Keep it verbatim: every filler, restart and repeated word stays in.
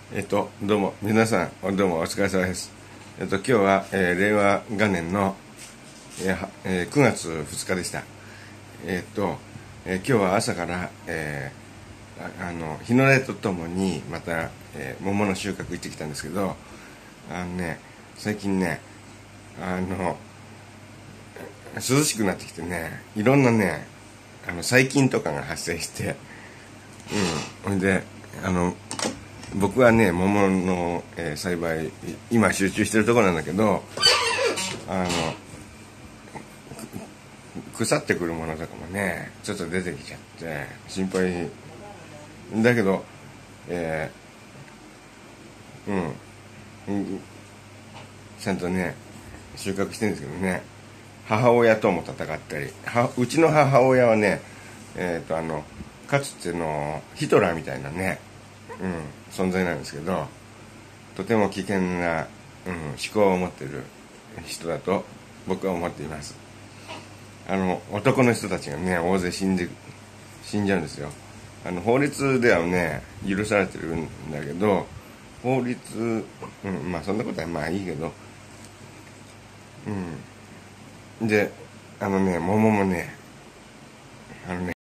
えっと、どうも、皆さん、どうもお疲れ様です。えっと、今日は、えー、令和元年の、えーえーくがつふつかでした。えっと、えー今日は朝から、えーああの、日の出とともに、また、えー桃の収穫行ってきたんですけど、あのね、最近ね、あの、涼しくなってきてね、いろんなね、あの、細菌とかが発生して、うん、ほんで、あの、僕はね桃の、えー栽培今集中してるところなんだけど、あの腐ってくるものとかもねちょっと出てきちゃって心配だけど、えーうん、うん、ちゃんとね収穫してるんですけどね、母親とも戦ったり、はうちの母親はね、えっ、とあのかつてのヒトラーみたいなね、うん、存在なんですけど、とても危険な、うん、思考を持っている人だと僕は思っています。あの男の人たちがね大勢死んで死んじゃうんですよ。あの法律ではね許されてるんだけど、法律、うん、まあそんなことはまあいいけど、うん、であのね桃もね、あのね